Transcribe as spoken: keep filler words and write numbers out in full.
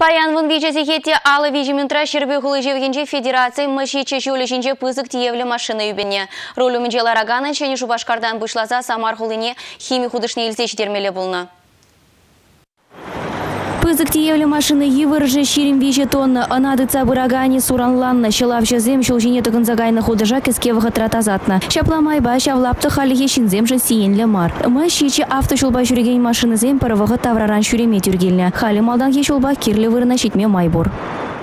Паянвын вичесе хетте алы вижиментра шербе хулы жевгенже федерация мышиче жулешинже пызык тиевле машина юбене. Ролю мынжела рагана чені Шубашкардан бұшлаза Самар хулыне хими худышне елсе ждермеле булна. Пызык тиевле машины йывырже ширим виже тонна, анадыца бырагани суранланна, шылавча зем шулжине тыгынзагайны худыжа кескевыға тратазатна. Шапламайба шавлапты халихе шинземжі сиенле мар. Мы шичи авто шулба жүреген машины зем парывығы тавраран шүреме түргеліне. Хали малдан хе шулба кирлі вырына шитме майбур.